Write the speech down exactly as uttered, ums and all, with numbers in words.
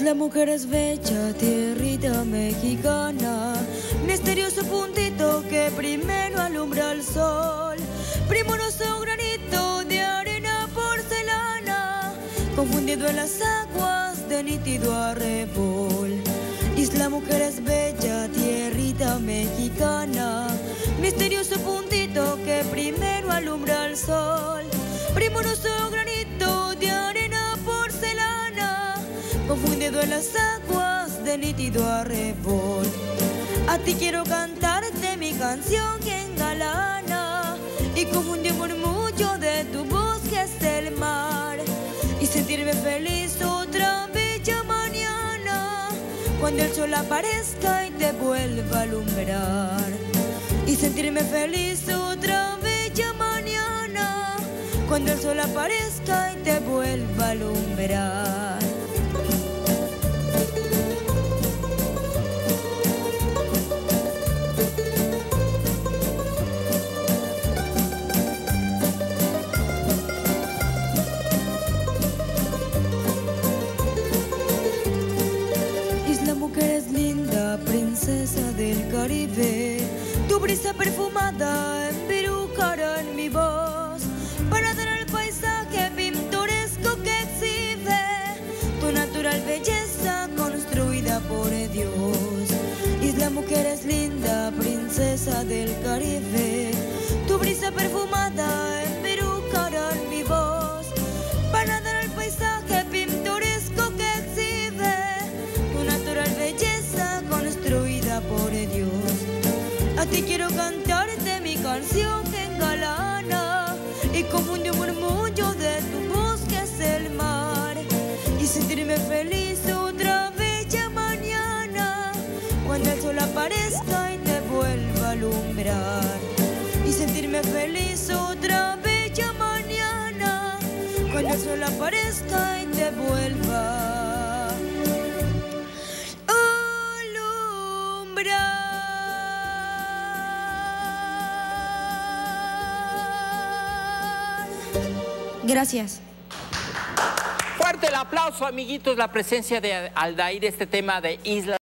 Isla Mujeres bella, tierrita mexicana, misterioso puntito que primero alumbra el sol, primoroso granito de arena porcelana, confundido en las aguas de nítido arrebol. Isla Mujeres bella, tierrita mexicana, misterioso puntito que primero alumbra el sol, primoroso granito de arena porcelana, confundido en las aguas de nítido arrebol. A ti quiero cantarte mi canción que engalana y confundir un murmullo de tu voz que es el mar, y sentirme feliz otra bella mañana cuando el sol aparezca y te vuelva a alumbrar. Y sentirme feliz otra bella mañana cuando el sol aparezca y te vuelva a alumbrar. Isla Mujeres linda, princesa del Caribe, tu brisa perfumada empirujará en mi voz para dar al paisaje pintoresco que exhibe tu natural belleza construida por Dios. Isla Mujeres linda, princesa del Caribe, tu brisa perfumada empirujará en mi voz para dar al paisaje pintoresco que exhibe tu natural belleza construida por Dios. A ti quiero cantarte mi canción que engalana y confunde un murmullo de tu voz que es el mar, y sentirme feliz otra bella mañana cuando el sol aparezca y te vuelva a alumbrar. Y sentirme feliz otra bella mañana cuando el sol aparezca y te vuelva a alumbrar. Gracias. Fuerte el aplauso, amiguitos, la presencia de Aldair, este tema de Isla.